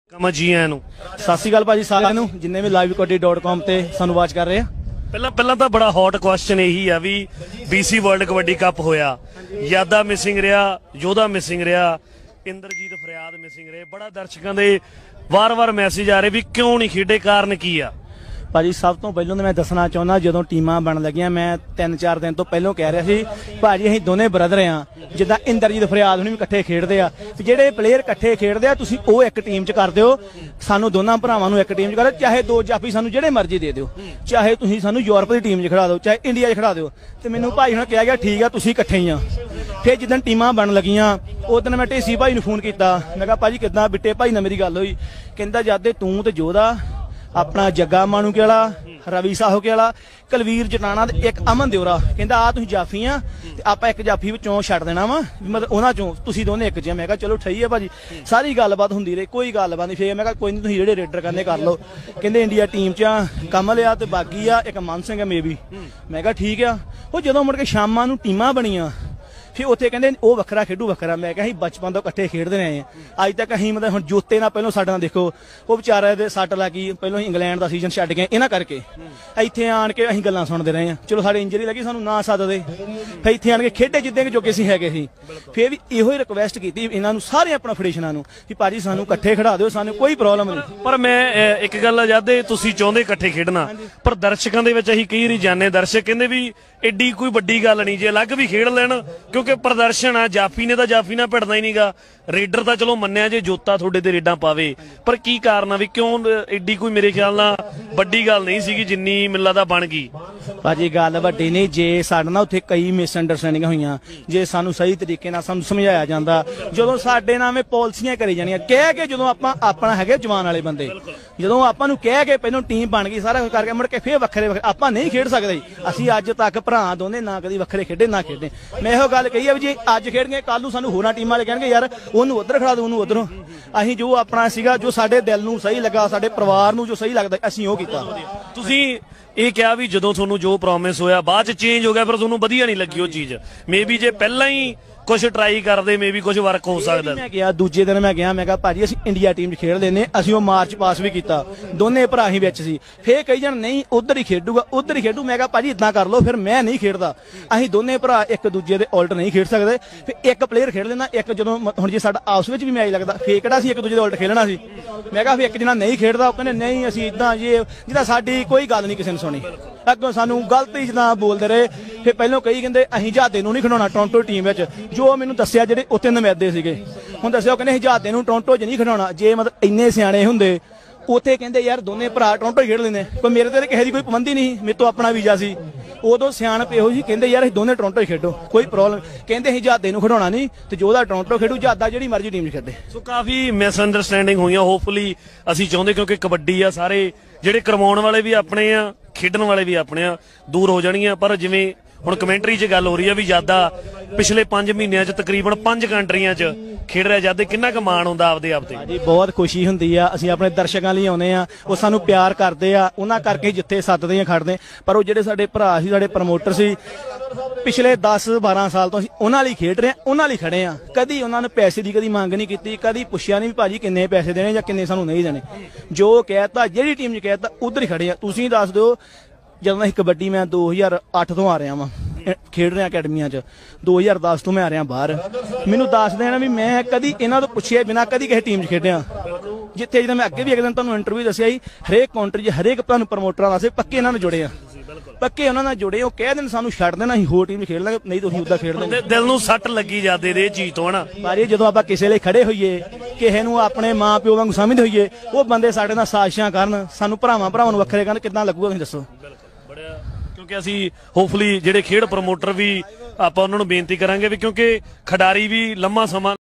ਕਮਾ ਜੀ ਆਇਆਂ ਨੂੰ ਸਤਿ ਸ਼੍ਰੀ ਅਕਾਲ ਭਾਜੀ ਸਾਰਿਆਂ ਨੂੰ ਜਿੰਨੇ ਵੀ livekabaddi.com ਤੇ ਸਾਨੂੰ ਵਾਚ ਕਰ ਰਹੇ ਆ। ਪਹਿਲਾਂ ਤਾਂ ਬੜਾ ਹੌਟ ਕੁਐਸਚਨ ਇਹੀ ਆ ਵੀ BC ਵਰਲਡ ਕਬੱਡੀ ਕੱਪ ਹੋਇਆ, ਯਾਦਾ ਮਿਸਿੰਗ ਰਿਹਾ, ਯੋਧਾ ਮਿਸਿੰਗ ਰਿਹਾ, ਇੰਦਰਜੀਤ ਫਰਿਆਦ ਮਿਸਿੰਗ ਰਹੇ। ਬੜਾ ਦਰਸ਼ਕਾਂ ਦੇ ਵਾਰ-ਵਾਰ ਮੈਸੇਜ ਆ ਰਹੇ ਵੀ ਕਿਉਂ ਨਹੀਂ ਖੇਡੇ, ਕਾਰਨ ਕੀ ਆ? ਭਾਜੀ ਸਭ ਤੋਂ ਪਹਿਲਾਂ ਤਾਂ ਮੈਂ ਦੱਸਣਾ ਚਾਹੁੰਦਾ, ਜਦੋਂ ਟੀਮਾਂ ਬਣ ਲੱਗੀਆਂ ਮੈਂ 3-4 ਦਿਨ ਤੋਂ ਪਹਿਲਾਂ ਕਹਿ ਰਿਹਾ ਸੀ ਭਾਜੀ ਅਸੀਂ ਦੋਨੇ ਬ੍ਰਦਰ ਆ, ਜਿੱਦਾਂ ਇੰਦਰਜੀਤ ਫਰਿਆਦ ਹੁਣੀ ਵੀ ਇਕੱਠੇ ਖੇਡਦੇ ਆ, ਜਿਹੜੇ ਪਲੇਅਰ ਇਕੱਠੇ ਖੇਡਦੇ ਆ ਤੁਸੀਂ ਉਹ ਇੱਕ ਟੀਮ 'ਚ ਕਰ ਦਿਓ, ਸਾਨੂੰ ਦੋਨਾਂ ਭਰਾਵਾਂ ਨੂੰ ਇੱਕ ਟੀਮ 'ਚ ਕਰੋ, ਚਾਹੇ ਦੋ ਜਾਫੀ ਸਾਨੂੰ ਜਿਹੜੇ ਮਰਜ਼ੀ ਦੇ ਦਿਓ, ਚਾਹੇ ਤੁਸੀਂ ਸਾਨੂੰ ਯੂਰਪ ਦੀ ਟੀਮ 'ਚ ਖੜਾ ਦਿਓ, ਚਾਹੇ ਇੰਡੀਆ 'ਚ ਖੜਾ ਦਿਓ। ਤੇ ਮੈਨੂੰ ਭਾਈ ਹੁਣ ਕਿਹਾ ਗਿਆ ਠੀਕ ਆ ਤੁਸੀਂ ਇਕੱਠੇ ਹੀ ਆ। ਫਿਰ ਜਿੱਦਣ ਟੀਮਾਂ ਬਣ ਲੱਗੀਆਂ ਉਦੋਂ ਮੈਂ ਢੇਸੀ ਭਾਈ ਨੂੰ ਫੋਨ ਕੀਤਾ, ਮੈਂ ਕਿਹਾ ਭਾਜੀ ਕਿੱਦਾਂ? ਬਿੱਟੇ ਭਾਈ ਨਾਲ ਮੇਰੀ ਗੱਲ ਹੋਈ, ਕਹਿੰਦਾ ਜਦ ਤੂੰ ਤੇ ਜੋਧਾ, ਆਪਣਾ ਜੱਗਾ ਮਾਣੂਕੇ ਵਾਲਾ, ਰਵੀ ਸਾਹੋਕੇ ਵਾਲਾ, ਕੁਲਵੀਰ ਜਟਾਣਾ ਤੇ ਇੱਕ ਅਮਨ ਦਿਉਰਾ, ਕਹਿੰਦਾ ਆ ਤੁਸੀਂ ਜਾਫੀ ਆ ਤੇ ਆਪਾਂ ਇੱਕ ਜਾਫੀ ਵਿੱਚੋਂ ਛੱਡ ਦੇਣਾ ਵਾ, ਮਤਲਬ ਉਹਨਾਂ ਚੋਂ ਤੁਸੀਂ ਦੋਨੇ ਇੱਕ 'ਚ। ਮੈਂ ਕਿਹਾ ਚਲੋ ਠੀਕ ਹੈ ਭਾਜੀ। ਸਾਰੀ ਗੱਲਬਾਤ ਹੁੰਦੀ ਰਹੀ, ਕੋਈ ਗੱਲਬਾਤ ਨਹੀਂ। ਫੇਰ ਮੈਂ ਕਿਹਾ ਕੋਈ ਨਹੀਂ, ਤੁਸੀਂ ਜਿਹੜੇ ਰੇਡਰ ਕਰਨੇ ਕਰ ਲਓ। ਕਹਿੰਦੇ ਇੰਡੀਆ ਟੀਮ 'ਚ ਆ ਕਮਲ ਆ ਤੇ ਬਾਗੀ ਆ ਇੱਕ ਮਨ ਸਿੰਘ ਆ ਮੇਬੀ। ਮੈਂ ਕਿਹਾ ਠੀਕ ਆ। ਉਹ ਜਦੋਂ ਮੁੜ ਕੇ ਸ਼ਾਮਾਂ ਨੂੰ ਟੀਮਾਂ ਬਣੀਆਂ ਫਿਰ ਉੱਥੇ ਕਹਿੰਦੇ ਉਹ ਵੱਖਰਾ ਖੇਡੂ ਵੱਖਰਾ। ਮੈਂ ਕਿਹਾ ਅਸੀਂ ਬਚਪਨ ਤੋਂ ਇਕੱਠੇ ਖੇਡਦੇ ਰਹੇ ਆ, ਅੱਜ ਤੱਕ ਅਸੀਂ ਮਤਲਬ ਹੁਣ ਜੋਤੇ ਨਾਲ ਪਹਿਲਾਂ ਸਾਡੇ ਨਾਲ ਦੇਖੋ ਉਹ ਵਿਚਾਰੇ ਦੇ ਸੱਟ ਲੱਗੀ, ਪਹਿਲਾਂ ਅਸੀਂ ਇੰਗਲੈਂਡ ਦਾ ਸੀਜ਼ਨ ਛੱਡ ਗਏ ਇਹਨਾਂ ਕਰਕੇ। ਇੱਥੇ ਆਣ ਕੇ ਅਸੀਂ ਗੱਲਾਂ ਸੁਣਦੇ ਰਹੇ ਆ, ਚਲੋ ਸਾਡੇ ਇੰਜਰੀ ਲੱਗੀ ਸਾਨੂੰ ਨਾ ਸੱਦਦੇ, ਫਿਰ ਇੱਥੇ ਆਣ ਕੇ ਖੇਡੇ ਜਿੱਦਾਂ ਕਿ ਜੋਗੇ ਅਸੀਂ ਹੈਗੇ ਸੀ। ਫਿਰ ਵੀ ਇਹੋ ਹੀ ਰਿਕੁਐਸਟ ਕੀਤੀ ਇਹਨਾਂ ਨੂੰ, ਸਾਰੇ ਆਪਣਾ ਫੈਡਰੇਸ਼ਨਾਂ ਨੂੰ, ਕਿ ਭਾਜੀ ਸਾਨੂੰ ਇਕੱਠੇ ਖੜਾ ਦਿਓ, ਸਾਨੂੰ ਕੋਈ ਪ੍ਰੋਬਲਮ ਨਹੀਂ। ਪਰ ਮੈਂ ਇੱਕ ਗੱਲ ਆਜ਼ਾਦੇ ਤੁਸੀਂ ਚਾਹੁੰਦੇ ਇਕੱਠੇ ਖੇਡਣਾ, ਪਰ ਦਰਸ਼ਕਾਂ ਦੇ ਵਿੱਚ ਅਸੀਂ ਕਈ ਵਾਰੀ ਜਾਣੇ ਦਰਸ਼ਕ ਕਹਿੰਦੇ ਵੀ ਐਡੀ ਕੋਈ ਵੱਡੀ ਗੱਲ ਨਹੀਂ ਜੇ ਅਲੱਗ ਵੀ ਖੇਡ ਲੈਣ, ਕਿਉਂਕਿ ਪ੍ਰਦਰਸ਼ਨ ਆ। ਜਾਫੀ ਨੇ ਤਾਂ ਜਾਫੀ ਨਾਲ ਭਿੜਨਾ ਹੀ ਨਹੀਂਗਾ, ਰੇਡਰ ਤਾਂ ਚਲੋ ਮੰਨਿਆ ਜੇ ਜੋਤਾ ਤੁਹਾਡੇ ਤੇ ਰੇਡਾਂ ਪਾਵੇ, ਪਰ ਕੀ ਕਾਰਨ ਆ ਵੀ ਕਿਉਂ ਐਡੀ ਕੋਈ ਮੇਰੇ ਖਿਆਲ ਨਾਲ ਵੱਡੀ ਗੱਲ ਨਹੀਂ ਸੀਗੀ ਜਿੰਨੀ ਮੈਨੂੰ ਲੱਗਦਾ ਬਣ ਗਈ। ਭਾਜੀ ਗੱਲ ਵੱਡੀ ਨਹੀਂ, ਜੇ ਸਾਡੇ ਨਾਲ ਉੱਥੇ ਕਈ ਮਿਸਅੰਡਰਸਟੈਂਡਿੰਗਾਂ ਹੋਈਆਂ, ਜੇ ਸਾਨੂੰ ਸਹੀ ਤਰੀਕੇ ਨਾਲ ਸਾਨੂੰ ਸਮਝਾਇਆ ਜਾਂਦਾ, ਜਦੋਂ ਸਾਡੇ ਨਾਵੇਂ ਪਾਲਿਸੀਆਂ ਕਰੀ ਜਾਣੀਆਂ ਕਹਿ ਕੇ, ਜਦੋਂ ਆਪਾਂ ਆਪਣਾ ਹੈਗੇ ਜਵਾਨ ਵਾਲੇ ਬੰਦੇ, ਜਦੋਂ ਆਪਾਂ ਨੂੰ ਕਹਿ ਕੇ ਪਹਿਲਾਂ ਟੀਮ ਬਣ ਗਈ ਸਾਰਾ ਕੁਝ ਕਰਕੇ ਮੁੜ ਕੇ ਫੇਰ ਵੱਖਰੇ ਆਪਾਂ ਨਹੀਂ ਖੇਡ ਸਕਦੇ। ਅਸੀਂ ਅੱਜ ਤੱਕ ਭਰਾ ਦੋਨੇ ਨਾ ਕਦੀ ਵੱਖਰੇ ਖੇਡੇ ਨਾ ਖੇਡੇ। ਮੈਂ ਇਹੋ ਗੱਲ ਕਹੀ ਆ ਵੀ ਜੇ ਅੱਜ ਖੇਡਣਗੇ ਕੱਲ ਨੂੰ ਸਾਨੂੰ ਹੋਰਾਂ ਟੀਮਾਂ ਵਾਲੇ ਕਹਿਣਗੇ ਯਾਰ ਉਹਨੂੰ ਉੱਧਰ ਖੜਾ ਦੋ, ਉਹਨੂੰ ਉੱਧਰੋਂ। ਅਸੀਂ ਜੋ ਆਪਣਾ ਸੀਗਾ, ਜੋ ਸਾਡੇ ਦਿਲ ਨੂੰ ਸਹੀ ਲੱਗਾ, ਸਾਡੇ ਪਰਿਵਾਰ ਨੂੰ ਜੋ ਸਹੀ ਲੱਗਦਾ, ਅਸੀਂ ਉਹ ਕੀਤਾ। ਤੁਸੀਂ ਇਹ ਕਿਹਾ ਵੀ ਜਦੋਂ ਤੁਹਾਨੂੰ ਜੋ ਪ੍ਰੋਮਿਸ ਹੋਇਆ ਬਾਅਦ ਚ ਚੇਂਜ ਹੋ ਗਿਆ, ਪਰ ਤੁਹਾਨੂੰ ਵਧੀਆ ਨਹੀਂ ਲੱਗੀ ਉਹ ਚੀਜ਼। ਮੇਬੀ ਜੇ ਪਹਿਲਾਂ ਹੀ ਕੁਝ ਟਰਾਈ ਕਰਦੇ ਮੇਬੀ ਕੁਝ ਵਰਕ ਹੋ ਸਕਦਾ। ਮੈਂ ਕਿਹਾ ਦੂਜੇ ਦਿਨ ਮੈਂ ਕਿਹਾ ਭਾਜੀ ਅਸੀਂ ਇੰਡੀਆ ਟੀਮ 'ਚ ਖੇਡ ਲੈਨੇ, ਅਸੀਂ ਉਹ ਮਾਰਚ ਪਾਸ ਵੀ ਕੀਤਾ, ਦੋਨੇ ਭਰਾ ਹੀ ਵਿੱਚ ਸੀ। ਫੇਰ ਕਈ ਜਣ ਨਹੀਂ ਉੱਧਰ ਹੀ ਖੇਡੂਗਾ, ਉੱਧਰ ਹੀ ਖੇਡੂ। ਮੈਂ ਕਿਹਾ ਭਾਜੀ ਇਦਾਂ ਕਰ ਲਓ, ਫਿਰ ਮੈਂ ਨਹੀਂ ਖੇਡਦਾ, ਅਸੀਂ ਦੋਨੇ ਭਰਾ ਇੱਕ ਦੂਜੇ ਦੇ ਉਲਟ ਨਹੀਂ ਖੇਡ ਸਕਦੇ। ਫਿਰ ਇੱਕ ਪਲੇਅਰ ਖੇਡ ਲੈਂਦਾ, ਇੱਕ ਜਦੋਂ ਹੁਣ ਜੇ ਸਾਡਾ ਆਪਸ ਵਿੱਚ ਵੀ ਮੈਚ ਲੱਗਦਾ ਫੇਰ ਕਿਹੜਾ ਸੀ ਇੱਕ ਦੂਜੇ ਦੇ ਉਲਟ ਖੇਡਣਾ ਸੀ। ਮੈਂ ਕਿਹਾ ਫਿਰ ਇੱਕ ਜਣਾ ਨਹੀਂ ਖੇਡਦਾ, ਉਹ ਕਹਿੰਦੇ ਨਹੀਂ ਅਸੀਂ ਇਦਾਂ ਜੇ, ਜਿਹਦਾ ਸਾਡੀ ਕੋਈ ਗੱਲ ਨਹੀਂ ਕਿਸੇ ਨੇ ਸੁਣੀ, ਅੱਗੋਂ ਸਾਨੂੰ ਗਲਤੀ ਜਿੱਦਾਂ ਬੋਲਦੇ ਰਹੇ। ਫਿਰ ਪਹਿਲਾਂ ਕਈ ਕਹਿੰਦੇ ਅਸੀਂ ਜਹਾਦੇ ਨੂੰ ਨਹੀਂ ਖਿਡਾਉਣਾ ਟੋਰਾਂਟੋ ਟੀਮ ਵਿੱਚ, ਜੋ ਮੈਨੂੰ ਦੱਸਿਆ ਜਿਹੜੇ ਉੱਥੇ ਨੁਮਾਇੰਦੇ ਸੀਗੇ, ਹੁਣ ਦੱਸਿਆ ਉਹ ਕਹਿੰਦੇ ਅਸੀਂ ਜਹਾਦੇ ਨੂੰ ਟੋਰਾਂਟੋ 'ਚ ਨਹੀਂ ਖਿਡਾਉਣਾ। ਜੇ ਮਤਲਬ ਇੰਨੇ ਸਿਆਣੇ ਹੁੰਦੇ ਉੱਥੇ ਕਹਿੰਦੇ ਯਾਰ ਦੋਨੇ ਭਰਾ ਟੋਰਾਂਟੋ ਖੇਡ ਲੈਂਦੇ, ਕੋਈ ਮੇਰੇ ਤੇ ਕਿਸੇ ਦੀ ਕੋਈ ਪਾਬੰਦੀ ਨਹੀਂ, ਮੇਰੇ ਤੋਂ ਆਪਣਾ ਵੀਜ਼ਾ ਸੀ। ਉਦੋਂ ਸਿਆਣਪ ਇਹੋ ਜੀ ਕਹਿੰਦੇ ਯਾਰ ਅਸੀਂ ਦੋਨੇ ਟੋਰਾਂਟੋ ਹੀ ਖੇਡੋ, ਕੋਈ ਪ੍ਰੋਬਲਮ। ਕਹਿੰਦੇ ਅਸੀਂ ਜਹਾਦੇ ਨੂੰ ਖਿਡਾਉਣਾ ਨਹੀਂ ਤੇ ਜੋ ਉਹਦਾ ਟੋਰਾਂਟੋ ਖੇਡੂ, ਜਹਾਦਾ ਜਿਹੜੀ ਮਰਜ਼ੀ ਟੀਮ 'ਚ ਖੇਡੇ। ਸੋ ਕਾਫੀ ਮਿਸਅੰਡਰਸਟੈਂਡਿੰਗ ਹੋਈਆਂ, ਹੋਪਫੁਲੀ ਅਸੀਂ ਚਾਹੁੰਦੇ, ਕਿਉਂਕਿ ਕਬੱਡੀ ਆ, ਸਾਰੇ ਜਿਹੜੇ ਕਰਵਾਉਣ ਵਾਲੇ ਵੀ ਆਪਣੇ ਆ, ਖੇਡਣ ਵਾਲੇ ਵੀ ਆਪਣੇ ਆ, ਦੂਰ ਹੋ ਜਾਣਗੀਆਂ। ਪਰ ਜਿਵੇਂ ਹੁਣ ਕਮੈਂਟਰੀ 'ਚ ਗੱਲ ਹੋ ਰਹੀ ਆ ਵੀ ਯਾਦਾ ਪਿਛਲੇ 5 ਮਹੀਨਿਆਂ 'ਚ ਤਕਰੀਬਨ 5 ਕੰਟਰੀਆਂ 'ਚ ਖੇਡ ਰਿਹਾ, ਯਾਦੇ ਕਿੰਨਾ ਕੁ ਮਾਣ ਹੁੰਦਾ ਆਪਦੇ ਆਪ ਤੇ? ਜੀ ਬਹੁਤ ਖੁਸ਼ੀ ਹੁੰਦੀ ਆ, ਅਸੀਂ ਆਪਣੇ ਦਰਸ਼ਕਾਂ ਲਈ ਆਉਂਦੇ ਆ, ਉਹ ਸਾਨੂੰ ਪਿਆਰ ਕਰਦੇ ਆ, ਉਹਨਾਂ ਕਰਕੇ ਜਿੱਥੇ ਸੱਦਦੇ ਆ ਖੜਦੇ। ਪਰ ਉਹ ਜਿਹੜੇ ਸਾਡੇ ਭਰਾ ਸੀ, ਸਾਡੇ ਪ੍ਰਮੋਟਰ ਸੀ, ਪਿਛਲੇ 10-12 ਸਾਲ ਤੋਂ ਅਸੀਂ ਉਹਨਾਂ ਲਈ ਖੇਡ ਰਹੇ ਆ, ਉਹਨਾਂ ਲਈ ਖੜੇ ਆ। ਕਦੀ ਉਹਨਾਂ ਨੇ ਪੈਸੇ ਦੀ ਕਦੀ ਮੰਗ ਨਹੀਂ ਕੀਤੀ, ਕਦੀ ਪੁੱਛਿਆ ਨਹੀਂ ਵੀ ਭਾਜੀ ਕਿੰਨੇ ਪੈਸੇ ਦੇਣੇ ਜਾਂ ਕਿੰਨੇ ਸਾਨੂੰ ਨਹੀਂ ਦੇਣੇ। ਜੋ ਕਹਿਤਾ, ਜਿਹੜੀ ਟੀਮ 'ਚ ਕਹਿਤਾ ਉਧਰ ਹੀ ਖੜੇ ਆ। ਤੁਸੀਂ ਦੱਸ ਦਿਓ, ਜਦੋਂ ਅਸੀਂ ਕਬੱਡੀ ਮੈਂ 2008 ਤੋਂ ਆ ਰਿਹਾ ਵਾਂ ਖੇਡ ਰਿਹਾ ਅਕੈਡਮੀਆਂ 'ਚ, 2010 ਤੋਂ ਮੈਂ ਆ ਰਿਹਾ ਬਾਹਰ। ਮੈਨੂੰ ਦੱਸ ਦੇਣਾ ਵੀ ਮੈਂ ਕਦੀ ਇਹਨਾਂ ਤੋਂ ਪੁੱਛਿਆ ਬਿਨਾਂ ਕਦੀ ਕਿਸੇ ਟੀਮ 'ਚ ਖੇਡਿਆ। ਜਿੱਥੇ ਜਦੋਂ ਮੈਂ ਅੱਗੇ ਵੀ ਇੱਕ ਦਿਨ ਤੁਹਾਨੂੰ ਇੰਟਰਵਿਊ ਦੱਸਿਆ ਸੀ, ਹਰੇਕ ਕਾਉਂਟਰੀ 'ਚ ਹਰੇਕ ਤੁਹਾਨੂੰ ਪ੍ਰਮੋਟਰਾਂ ਵਾਸਤੇ ਪੱਕੇ ਇਹਨਾਂ ਨੂੰ ਜੁੜੇ ਆ, ਪੱਕੇ ਉਹਨਾਂ ਨਾਲ ਜੁੜੇ। ਉਹ ਕਹਿ ਦੇਣ ਸਾਨੂੰ ਛੱਡ ਦੇਣਾ, ਅਸੀਂ ਹੋਰ ਟੀਮ 'ਚ ਖੇਡ ਲਾਂਗੇ, ਨਹੀਂ ਤੁਸੀਂ ਉੱਦਾਂ ਖੇਡ ਲਾਂਗੇ। ਦਿਲ ਨੂੰ ਸੱਟ ਲੱਗੀ ਜਾਂਦੇ ਦੇ ਚੀਜ਼ ਤੋਂ ਹਨਾ। ਪਰ ਜਦੋਂ ਆਪਾਂ ਕਿਸੇ ਲਈ ਖੜੇ ਹੋਈਏ, ਕਿਸੇ ਨੂੰ ਆਪਣੇ ਮਾਂ ਪਿਓ ਵਾਂਗੂ ਸਮਝਦੇ ਹੋਈਏ, ਉਹ ਬੰਦੇ ਸਾਡੇ ਨਾਲ ਸਾਜ਼ਿਸ਼ਾਂ ਕਰਨ, ਸਾਨੂੰ ਭਰਾਵਾਂ ਨੂੰ ਵੱਖਰੇ ਕਰਨ, ਕਿੱਦਾਂ ਲੱਗੂਗਾ ਤੁਸੀਂ ਦੱਸੋ? ਕਿਉਂਕਿ ਅਸੀਂ ਹੋਪਫੁਲੀ ਜਿਹੜੇ ਖੇਡ ਪ੍ਰਮੋਟਰ ਵੀ ਆਪਾਂ ਉਹਨਾਂ ਨੂੰ ਬੇਨਤੀ ਕਰਾਂਗੇ ਵੀ, ਕਿਉਂਕਿ ਖਿਡਾਰੀ ਵੀ ਲੰਮਾ ਸਮਾਂ